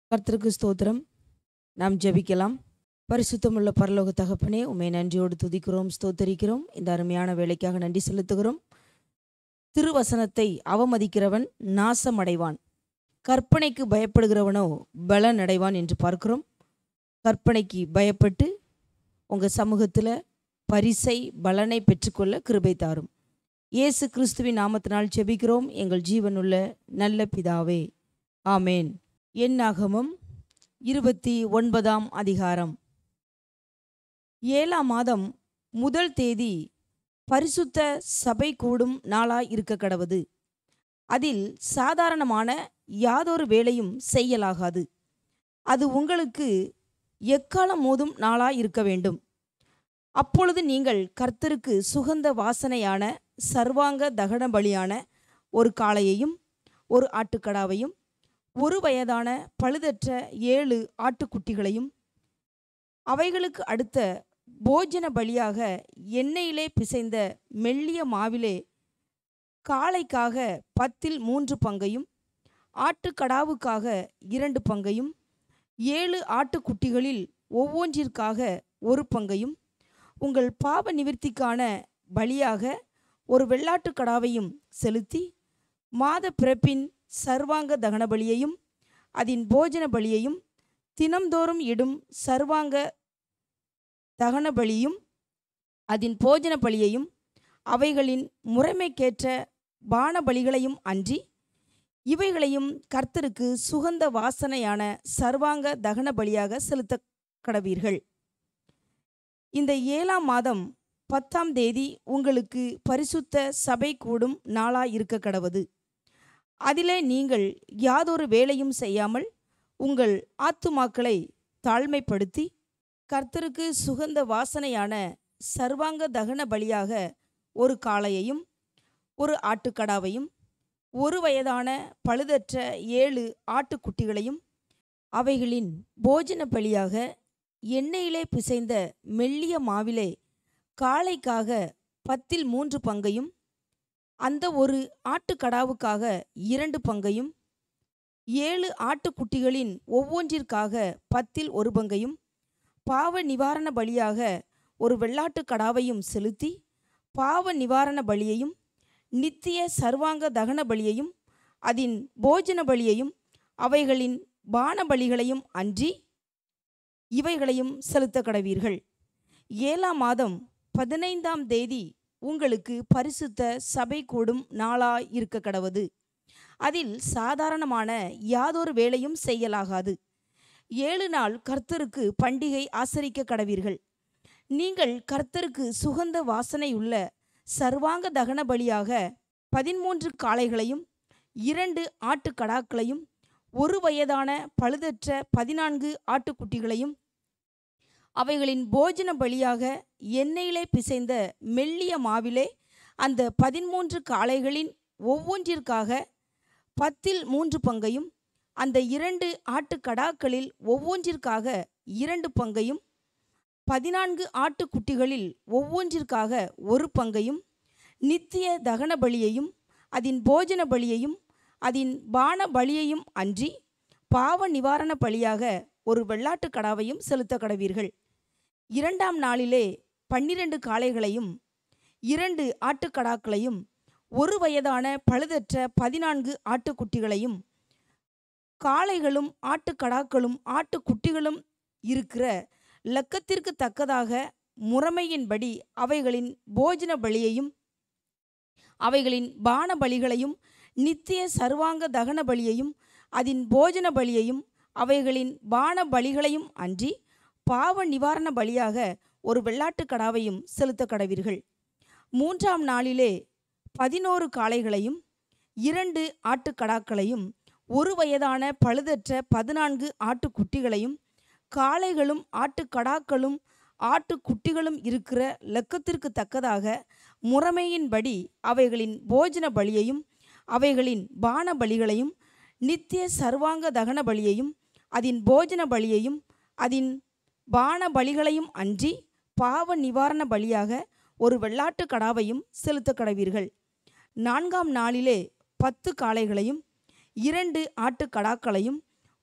கர்த்தருக்கு ஸ்தோத்திரம். நாம் ஜெபிக்கலாம். பரிசுத்தமுள்ள பரலோக தகப்பனே, உம்மை நன்றியோடு துதிக்கிறோம், ஸ்தோத்தரிக்கிறோம். இந்த அருமையான வேலைக்காக நன்றி செலுத்துகிறோம். திருவசனத்தை அவமதிக்கிறவன் நாசமடைவான், கற்பனைக்கு பயப்படுகிறவனோ பலன் அடைவான் என்று பார்க்கிறோம். கற்பனைக்கு பயப்பட்டு உங்கள் சமூகத்தில் பரிசை பலனை பெற்றுக்கொள்ள கிருபை தாரும். இயேசு கிறிஸ்துவின் நாமத்தினால் ஜெபிக்கிறோம் எங்கள் ஜீவனுள்ள நல்ல பிதாவே, ஆமேன். என்னாகமம் 29ஆம் அதிகாரம். 7ஆம் மாதம் முதல் தேதி பரிசுத்த சபை கூடும் நாளாய் இருக்க கடவது. அதில் சாதாரணமான யாதொரு வேலையும் செய்யலாகாது. அது உங்களுக்கு எக்காலம் மோதும் நாளாய் இருக்க வேண்டும். அப்பொழுது நீங்கள் கர்த்தருக்கு சுகந்த வாசனையான சர்வாங்க தகன பலியான ஒரு காளையையும் ஒரு ஆட்டுக்கடாவையும் ஒரு வயதான பழுதற்ற 7 ஆட்டுக்குட்டிகளையும் அவைகளுக்கு அடுத்த போஜன பலியாக எண்ணெயிலே பிசைந்த மெல்லிய மாவிலே காளைக்காக 10 பங்கையும் ஆட்டுக்கடாவுக்காக 2 பங்கையும் 7 ஆட்டுக்குட்டிகளில் ஒவ்வொன்றிற்காக 1 பங்கையும் உங்கள் பாவ நிவிர்த்திக்கான பலியாக ஒரு வெள்ளாட்டுக்கடாவையும் செலுத்தி மாத பிறப்பின் சர்வாங்க தகன பலியையும் அதன் போஜன பலியையும் தினம்தோறும் இடும் சர்வாங்க தகன பலியும் அதன் போஜன பலியையும் அவைகளின் முறைமைக்கேற்ற பான பலிகளையும் அன்றி இவைகளையும் கர்த்தருக்கு சுகந்த வாசனையான சர்வாங்க தகன பலியாக செலுத்த கடவீர்கள். இந்த 7ஆம் மாதம் 10ஆம் தேதி உங்களுக்கு பரிசுத்த சபை கூடும் நாளாய் இருக்க கடவது. அதிலே நீங்கள் யாதொரு வேலையும் செய்யாமல் உங்கள் ஆத்துமாக்களை தாழ்மைப்படுத்தி கர்த்தருக்கு சுகந்த வாசனையான சர்வாங்க தகன பலியாக ஒரு காளையையும் ஒரு ஆட்டுக்கடாவையும் ஒரு வயதான பழுதற்ற 7 ஆட்டுக்குட்டிகளையும் அவைகளின் போஜன பலியாக எண்ணெயிலே பிசைந்த மெல்லிய மாவிலே காளைக்காக 10 பங்கையும் அந்த ஒரு ஆட்டுக்கடாவுக்காக 2 பங்கையும் 7 ஆட்டுக்குட்டிகளின் ஒவ்வொன்றிற்காக 10 பங்கையும் பாவ நிவாரண பலியாக ஒரு வெள்ளாட்டுக்கடாவையும் செலுத்தி பாவ நிவாரண பலியையும் நித்திய சர்வாங்க தகன பலியையும் அதன் போஜன பலியையும் அவைகளின் பான பலிகளையும் அன்றி இவைகளையும் செலுத்த கடவீர்கள். 7ஆம் மாதம் 15ஆம் தேதி உங்களுக்கு பரிசுத்த சபை கூடும் நாளாய் இருக்க கடவது. அதில் சாதாரணமான யாதொரு வேலையும் செய்யலாகாது. 7 நாள் கர்த்தருக்கு பண்டிகை ஆசரிக்க கடவீர்கள். நீங்கள் கர்த்தருக்கு சுகந்த வாசனையுள்ள சர்வாங்க தகன பலியாக 13 காளைகளையும் 2 ஆட்டுக்கடாக்களையும் ஒரு வயதான பழுதற்ற 14 ஆட்டுக்குட்டிகளையும் அவைகளின் போஜன பலியாக எண்ணெயிலே பிசைந்த மெல்லிய மாவிலே அந்த 13 காளைகளின் ஒவ்வொன்றிற்காக 10 பங்கையும் அந்த 2 ஆட்டுக்கடாக்களில் ஒவ்வொன்றிற்காக 2 பங்கையும் 14 ஆட்டுக்குட்டிகளில் ஒவ்வொன்றிற்காக 1 பங்கையும் நித்திய தகன பலியையும் அதன் போஜன பலியையும் அதன் பான பலியையும் அன்றி பாவ நிவாரண பலியாக ஒரு வெள்ளாட்டுக்கடாவையும் செலுத்த கடவீர்கள். 2ஆம் நாளிலே 12 காளைகளையும் 2 ஆட்டுக்கடாக்களையும் ஒரு வயதான பழுதற்ற 14 ஆட்டுக்குட்டிகளையும் காளைகளும் ஆட்டுக்கடாக்களும் ஆட்டுக்குட்டிகளும் இருக்கிற லக்கத்திற்கு தக்கதாக முறைமையின்படி அவைகளின் போஜன பலியையும் அவைகளின் பான பலிகளையும் நித்திய சர்வாங்க தகன பலியையும் அதன் போஜன பலியையும் அவைகளின் பான பலிகளையும் அன்றி பாவ நிவாரண பலியாக ஒரு வெள்ளாட்டுக்கடாவையும் செலுத்த கடவீர்கள். 3ஆம் நாளிலே 11 காளைகளையும் 2 ஆட்டுக்கடாக்களையும் ஒரு வயதான பழுதற்ற 14 ஆட்டுக்குட்டிகளையும் காளைகளும் ஆட்டுக்கடாக்களும் ஆட்டுக்குட்டிகளும் இருக்கிற லக்கத்திற்கு தக்கதாக முறைமையின்படி அவைகளின் போஜன பலியையும் அவைகளின் பான பலிகளையும் நித்திய சர்வாங்க தகன பலியையும் அதன் போஜன பலியையும் அதன் பான பலிகளையும் அன்றி பாவ நிவாரண பலியாக ஒரு வெள்ளாட்டுக்கடாவையும் செலுத்த கடவீர்கள். 4ஆம் நாளிலே 10 காளைகளையும் 2 ஆட்டுக்கடாக்களையும்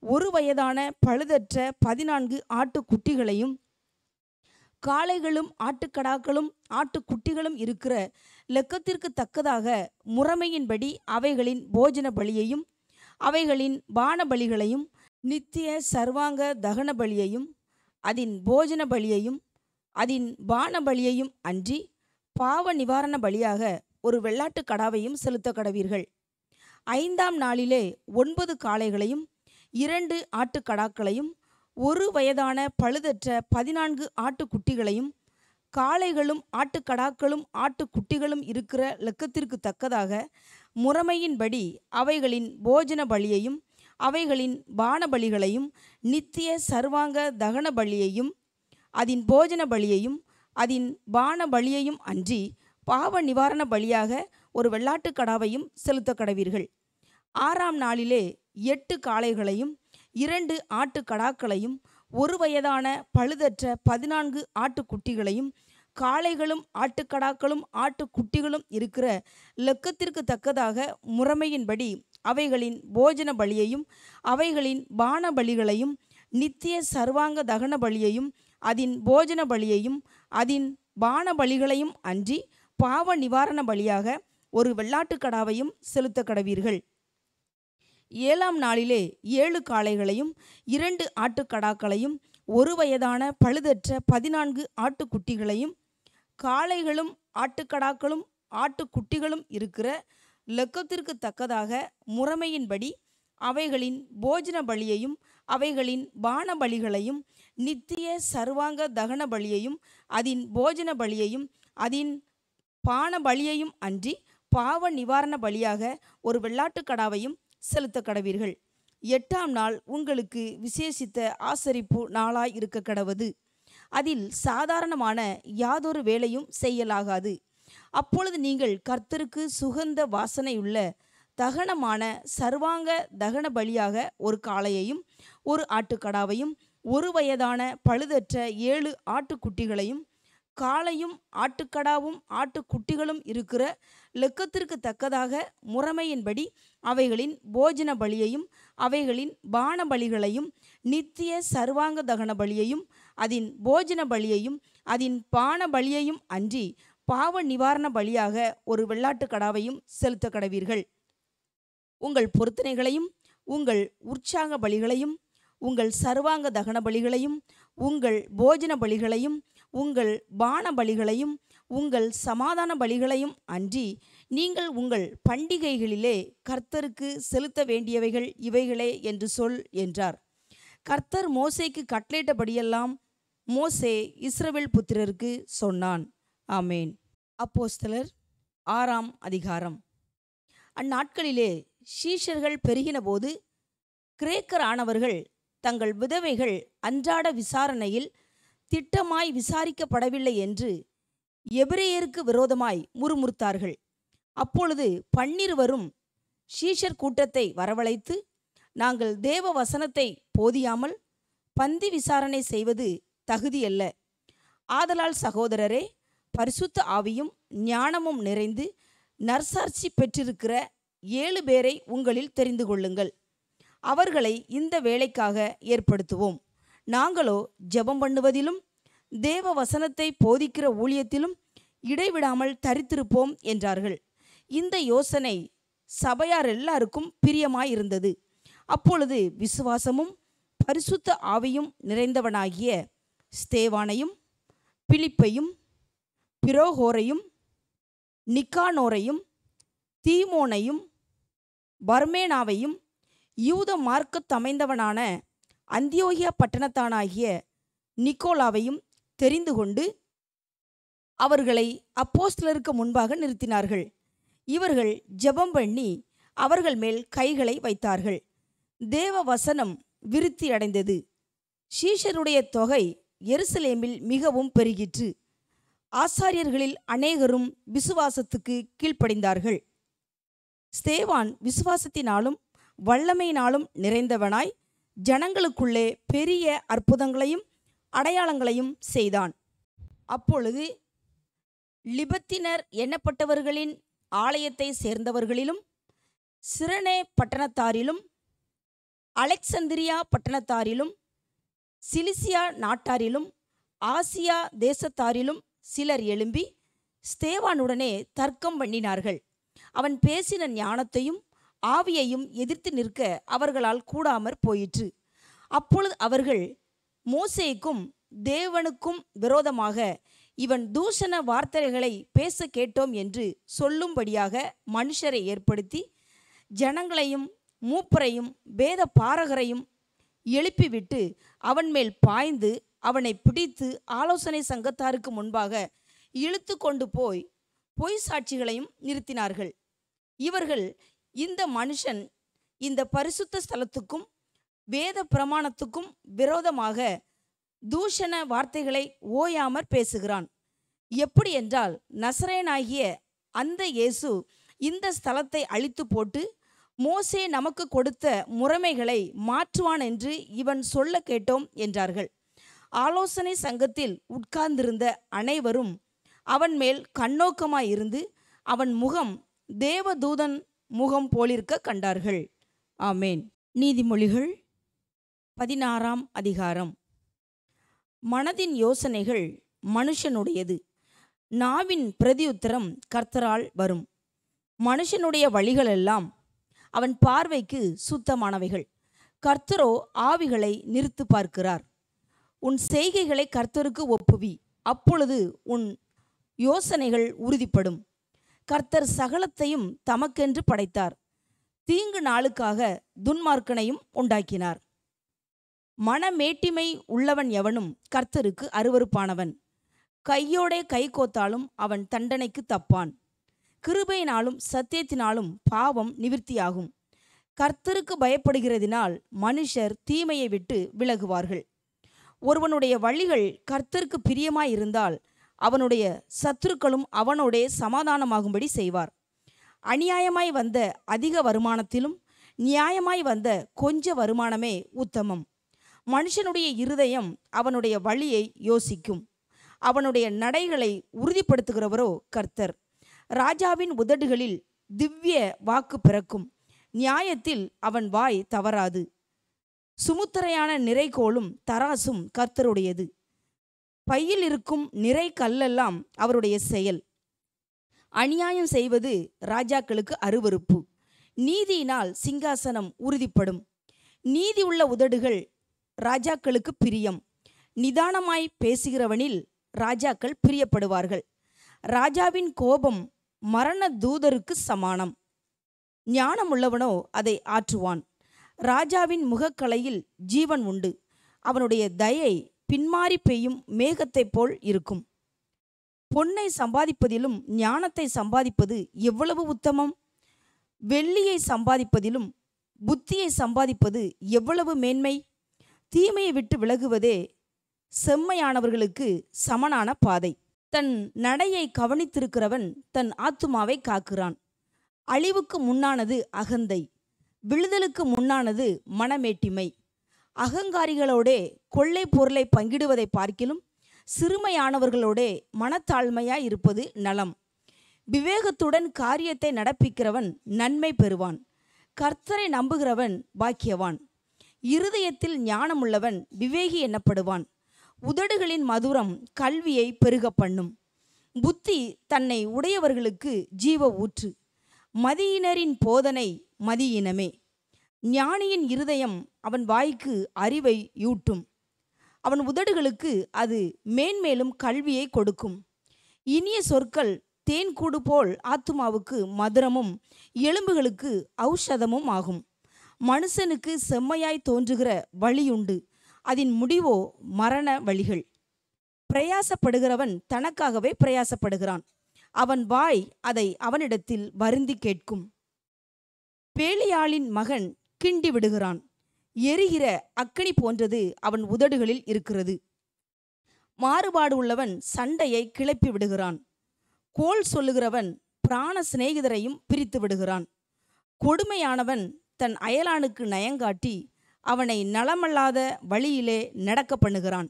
ஒரு வயதான பழுதற்ற 14 ஆட்டுக்குட்டிகளையும், காளைகளும் ஆட்டுக்கடாக்களும் ஆட்டுக்குட்டிகளும் இருக்கிற லெக்கத்திற்கு தக்கதாக முறைமையின்படி அவைகளின் போஜன பலியையும் அவைகளின் பான பலிகளையும், நித்திய சர்வாங்க தகன பலியையும் அதன் போஜன பலியையும் அதன் பான பலியையும் அன்றி பாவ நிவாரண பலியாக ஒரு வெள்ளாட்டுக் கடாவையும் செலுத்த கடவீர்கள். 5ஆம் நாளிலே 9 காளைகளையும் 2 ஆட்டுக்கடாக்களையும் ஒரு வயதான பழுதற்ற 14 ஆட்டுக்குட்டிகளையும், காளைகளும் ஆட்டுக்கடாக்களும் ஆட்டுக்குட்டிகளும் இருக்கிற லெக்கத்திற்கு தக்கதாக முறைமையின்படி அவைகளின் போஜன பலியையும் அவைகளின் பான பலிகளையும், நித்திய சர்வாங்க தகன பலியையும் அதன் போஜன பலியையும் அதன் பான பலியையும் அன்றி பாவ நிவாரண பலியாக ஒரு வெள்ளாட்டுக் கடாவையும் செலுத்த கடவீர்கள். 6ஆம் நாளிலே 8 காளைகளையும் 2 ஆட்டுக்கடாக்களையும் ஒரு வயதான பழுதற்ற 14 ஆட்டுக்குட்டிகளையும், காளைகளும் ஆட்டுக்கடாக்களும் ஆட்டுக்குட்டிகளும் இருக்கிற லெக்கத்திற்கு தக்கதாக முறைமையின்படி அவைகளின் போஜன பலியையும் அவைகளின் பான பலிகளையும், நித்திய சர்வாங்க தகன பலியையும் அதன் போஜன பலியையும் அதன் பான பலிகளையும் அன்றி பாவ நிவாரண பலியாக ஒரு வெள்ளாட்டுக் கடாவையும் செலுத்த கடவீர்கள். 7ஆம் நாளிலே 7 காளைகளையும் 2 ஆட்டுக்கடாக்களையும் ஒரு வயதான பழுதற்ற 14 ஆட்டுக்குட்டிகளையும், காளைகளும் ஆட்டுக்கடாக்களும் ஆட்டுக்குட்டிகளும் இருக்கிற லெக்கத்திற்கு தக்கதாக முறைமையின்படி அவைகளின் போஜன பலியையும் அவைகளின் பான பலிகளையும், நித்திய சர்வாங்க தகன பலியையும் அதன் போஜன பலியையும் அதன் பான பலியையும் அன்றி பாவ நிவாரண பலியாக ஒரு வெள்ளாட்டுக் கடாவையும் செலுத்த கடவீர்கள். 8ஆம் நாள் உங்களுக்கு விசேஷித்த ஆசரிப்பு நாளாய் இருக்க கடவது. அதில் சாதாரணமான யாதொரு வேலையும் செய்யலாகாது. அப்பொழுது நீங்கள் கர்த்தருக்கு சுகந்த வாசனையுள்ள தகனமான சர்வாங்க தகன பலியாக ஒரு காளையையும் ஒரு ஆட்டுக்கடாவையும் ஒரு வயதான பழுதற்ற 7 ஆட்டுக்குட்டிகளையும், காளையும் ஆட்டுக்கடாவும் ஆட்டுக்குட்டிகளும் இருக்கிற லெக்கத்திற்கு தக்கதாக முறைமையின்படி அவைகளின் போஜன பலியையும் அவைகளின் பான பலிகளையும், நித்திய சர்வாங்க தகன பலியையும் அதன் போஜன பலியையும் அதன் பான பலியையும் அன்றி பாவ நிவாரண பலியாக ஒரு வெள்ளாட்டுக் கடாவையும் செலுத்த கடவீர்கள். உங்கள் பொருத்தனைகளையும் உங்கள் உற்சாக பலிகளையும் உங்கள் சர்வாங்க தகன பலிகளையும் உங்கள் போஜன பலிகளையும் உங்கள் பான பலிகளையும் உங்கள் சமாதான பலிகளையும் அன்றி நீங்கள் உங்கள் பண்டிகைகளிலே கர்த்தருக்கு செலுத்த வேண்டியவைகள் இவைகளே என்று சொல் என்றார். கர்த்தர் மோசேக்கு கட்டளையிட்டபடியெல்லாம் மோசே இஸ்ரவேல் புத்திரருக்கு சொன்னான். ஆமேன். அப்போஸ்தலர் 6ஆம் அதிகாரம். அந்நாட்களிலே சீஷர்கள் பெருகினபோது கிரேக்கரானவர்கள் தங்கள் விதவைகள் அன்றாட விசாரணையில் திட்டமாய் விசாரிக்கப்படவில்லை என்று எபிரேயருக்கு விரோதமாய் முறுமுறுத்தார்கள். அப்பொழுது 12 சீஷர் கூட்டத்தை வரவழைத்து, நாங்கள் தேவ வசனத்தை போதியாமல் பந்தி விசாரணை செய்வது தகுதியல்ல. ஆதலால் சகோதரரே, பரிசுத்த ஆவியும் ஞானமும் நிறைந்து நற்சாட்சி பெற்றிருக்கிற 7 பேரை உங்களில் தெரிந்து கொள்ளுங்கள். அவர்களை இந்த வேலைக்காக ஏற்படுத்துவோம். நாங்களோ ஜெபம் பண்ணுவதிலும் தேவ வசனத்தை போதிக்கிற ஊழியத்திலும் இடைவிடாமல் தரித்திருப்போம் என்றார்கள். இந்த யோசனை சபையார் எல்லாருக்கும் பிரியமாயிருந்தது. அப்பொழுது விசுவாசமும் பரிசுத்த ஆவியும் நிறைந்தவனாகிய ஸ்தேவானையும் பிலிப்பையும் பிரோகோரையும் நிக்கானோரையும் தீமோனையும் பர்மேனாவையும் யூத மார்க்கத்தமைந்தவனான அந்தியோகியா பட்டணத்தானாகிய நிக்கோலாவையும் தெரிந்து கொண்டு அவர்களை அப்போஸ்தலருக்கு முன்பாக நிறுத்தினார்கள். இவர்கள் ஜெபம் பண்ணி அவர்கள் மேல் கைகளை வைத்தார்கள். தேவ வசனம் விருத்தி அடைந்தது. சீஷருடைய தொகை எருசலேமில் மிகவும் பெருகிற்று. ஆசாரியர்களில் அநேகரும் விசுவாசத்துக்கு கீழ்ப்படிந்தார்கள். ஸ்தேவான் விசுவாசத்தினாலும் வல்லமையினாலும் நிறைந்தவனாய் ஜனங்களுக்குள்ளே பெரிய அற்புதங்களையும் அடையாளங்களையும் செய்தான். அப்பொழுது லிபத்தினர் எண்ணப்பட்டவர்களின் ஆலயத்தை சேர்ந்தவர்களிலும் சிரனே பட்டணத்தாரிலும் அலெக்சந்திரியா பட்டணத்தாரிலும் சிலிசியா நாட்டாரிலும் ஆசியா தேசத்தாரிலும் சிலர் எழும்பி ஸ்தேவானுடனே தர்க்கம் பண்ணினார்கள். அவன் பேசின ஞானத்தையும் ஆவியையும் எதிர்த்து நிற்க அவர்களால் கூடாமற் போயிற்று. அப்பொழுது அவர்கள் மோசேக்கும் தேவனுக்கும் விரோதமாக இவன் தூஷண வார்த்தைகளை பேச கேட்டோம் என்று சொல்லும்படியாக மனுஷரை ஏற்படுத்தி ஜனங்களையும் மூப்பரையும் வேத பாரகரையும் எழுப்பிவிட்டு அவன் மேல் பாய்ந்து அவனை பிடித்து ஆலோசனை சங்கத்தாருக்கு முன்பாக இழுத்து கொண்டு போய் பொய் சாட்சிகளையும் நிறுத்தினார்கள். இவர்கள், இந்த மனுஷன் இந்த பரிசுத்த ஸ்தலத்துக்கும் வேத பிரமாணத்துக்கும் விரோதமாக தூஷண வார்த்தைகளை ஓயாமற் பேசுகிறான். எப்படி என்றால், நசரேயனாகிய அந்த இயேசு இந்த ஸ்தலத்தை அழித்து போட்டு மோசே நமக்கு கொடுத்த முறைமைகளை மாற்றுவான் என்று இவன் சொல்ல கேட்டோம் என்றார்கள். ஆலோசனை சங்கத்தில் உட்கார்ந்திருந்த அனைவரும் அவன் மேல் கண்ணோக்கமாயிருந்து அவன் முகம் தேவதூதன் முகம் போலிருக்க கண்டார்கள். ஆமேன். நீதிமொழிகள் 16ஆம் அதிகாரம். மனதின் யோசனைகள் மனுஷனுடையது, நாவின் பிரதியுத்தரம் கர்த்தரால் வரும். மனுஷனுடைய வழிகளெல்லாம் அவன் பார்வைக்கு சுத்தமானவைகள், கர்த்தரோ ஆவிகளை நிறுத்து பார்க்கிறார். உன் செய்கைகளை கர்த்தருக்கு ஒப்புவி, அப்பொழுது உன் யோசனைகள் உறுதிப்படும். கர்த்தர் சகலத்தையும் தமக்கென்று படைத்தார், தீங்கு நாளுக்காக துன்மார்க்கனையும் உண்டாக்கினார். மனமேட்டிமை உள்ளவன் எவனும் கர்த்தருக்கு அருவருப்பானவன், கையோடே கை கோத்தாலும் அவன் தண்டனைக்கு தப்பான். கிருபையினாலும் சத்தியத்தினாலும் பாவம் நிவிர்த்தியாகும். கர்த்தருக்கு பயப்படுகிறதினால் மனுஷர் தீமையை விட்டு விலகுவார்கள். ஒருவனுடைய வழிகள் கர்த்தருக்கு பிரியமாயிருந்தால் அவனுடைய சத்துருக்களும் அவனோடே சமாதானமாகும்படி செய்வார். அநியாயமாய் வந்த அதிக வருமானத்திலும் நியாயமாய் வந்த கொஞ்ச வருமானமே உத்தமம். மனுஷனுடைய இருதயம் அவனுடைய வழியை யோசிக்கும், அவனுடைய நடைகளை உறுதிப்படுத்துகிறவரோ கர்த்தர். ராஜாவின் உதடுகளில் திவ்ய வாக்கு பிறக்கும், நியாயத்தில் அவன் வாய் தவறாது. சுமுத்திரையான நிறைகோலும் தராசும் கர்த்தருடையது, பையில் இருக்கும் நிறை கல்லெல்லாம் அவருடைய செயல். அநியாயம் செய்வது ராஜாக்களுக்கு அருவருப்பு, நீதியினால் சிங்காசனம் உறுதிப்படும். நீதி உள்ள உதடுகள் ராஜாக்களுக்கு பிரியம், நிதானமாய் பேசுகிறவனில் ராஜாக்கள் பிரியப்படுவார்கள். ராஜாவின் கோபம் மரண தூதருக்கு சமானம், ஞானமுள்ளவனோ அதை ஆற்றுவான். ராஜாவின் முகக்கலையில் ஜீவன் உண்டு, அவனுடைய தயை பின்மாறி பெய்யும் மேகத்தைப் போல் இருக்கும். பொன்னை சம்பாதிப்பதிலும் ஞானத்தை சம்பாதிப்பது எவ்வளவு உத்தமம்! வெள்ளியை சம்பாதிப்பதிலும் புத்தியை சம்பாதிப்பது எவ்வளவு மேன்மை! தீமையை விட்டு விலகுவதே செம்மையானவர்களுக்கு சமனான பாதை. தன் நடையை கவனித்திருக்கிறவன் தன் ஆத்துமாவை காக்கிறான். அழிவுக்கு முன்னானது அகந்தை, விழுதலுக்கு முன்னானது மனமேட்டிமை. அகங்காரிகளோடே கொள்ளை பொருளை பங்கிடுவதை பார்க்கிலும் சிறுமையானவர்களோடே மனத்தாழ்மையாய் இருப்பது நலம். விவேகத்துடன் காரியத்தை நடப்பிக்கிறவன் நன்மை பெறுவான், கர்த்தரை நம்புகிறவன் பாக்கியவான். இருதயத்தில் ஞானமுள்ளவன் விவேகி எண்ணப்படுவான், உதடுகளின் மதுரம் கல்வியை பெருக பண்ணும். புத்தி தன்னை உடையவர்களுக்கு ஜீவ ஊற்று, மதியினரின் போதனை மதியினமே. ஞானியின் இருதயம் அவன் வாய்க்கு அறிவை யூட்டும், அவன் உதடுகளுக்கு அது மேன்மேலும் கல்வியை கொடுக்கும். இனிய சொற்கள் தேன்கூடு போல் ஆத்துமாவுக்கு மதுரமும் எலும்புகளுக்கு ஔஷதமும் ஆகும். மனுஷனுக்கு செம்மையாய் தோன்றுகிற வழியுண்டு, அதன் முடிவோ மரண வழிகள். பிரயாசப்படுகிறவன் தனக்காகவே பிரயாசப்படுகிறான், அவன் வாய் அதை அவனிடத்தில் வருந்தி கேட்கும். பேலியாளின் மகன் கிண்டி விடுகிறான், எரிகிற அக்கினி போன்றது அவன் உதடுகளில் இருக்கிறது. மாறுபாடு உள்ளவன் சண்டையை கிளப்பி விடுகிறான், கோல் சொல்லுகிறவன் பிராண சிநேகிதரையும் பிரித்து விடுகிறான். கொடுமையானவன் தன் அயலானுக்கு நயங்காட்டி அவனை நலமல்லாத வழியிலே நடக்க பண்ணுகிறான்.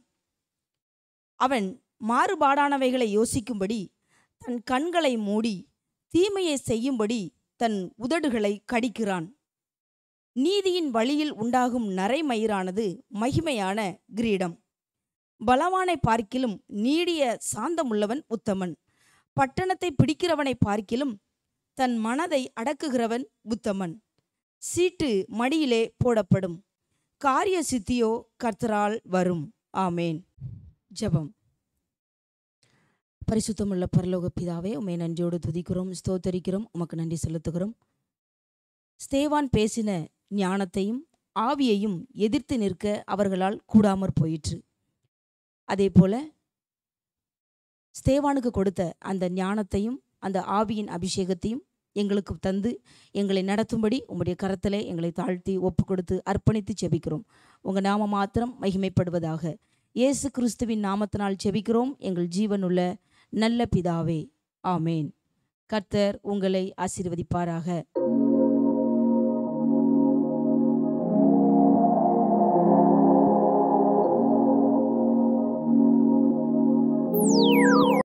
அவன் மாறுபாடானவைகளை யோசிக்கும்படி தன் கண்களை மூடி தீமையை செய்யும்படி தன் உதடுகளை கடிக்கிறான். நீதியின் வழியில் உண்டாகும் நரைமயிரானது மகிமையான கிரீடம். பலவானை பார்க்கிலும் நீடிய சாந்தமுள்ளவன் உத்தமன். பட்டணத்தை பிடிக்கிறவனை பார்க்கிலும் தன் மனதை அடக்குகிறவன் உத்தமன். சீட்டு மடியிலே போடப்படும், காரிய சித்தியோ கர்த்தரால் வரும். ஆமேன். ஜெபம். பரிசுத்தமுள்ள பரலோக பிதாவே, உம்மை நன்றியோடு துதிக்கிறோம், ஸ்தோத்தரிக்கிறோம், உமக்கு நன்றி செலுத்துகிறோம். ஸ்தேவான் பேசின ஞானத்தையும் ஆவியையும் எதிர்த்து நிற்க அவர்களால் கூடாமற் போயிற்று. அதே போல ஸ்தேவானுக்கு கொடுத்த அந்த ஞானத்தையும் அந்த ஆவியின் அபிஷேகத்தையும் எங்களுக்கு தந்து எங்களை நடத்தும்படி உம்முடைய கரத்திலே எங்களை தாழ்த்தி ஒப்பு கொடுத்து அர்ப்பணித்து செபிக்கிறோம். உங்கள் நாம மாத்திரம் மகிமைப்படுவதாக. இயேசு கிறிஸ்துவின் நாமத்தினால் செபிக்கிறோம் எங்கள் ஜீவனுள்ள நல்ல பிதாவே. ஆமேன். கர்த்தர் உங்களை ஆசீர்வதிப்பாராக.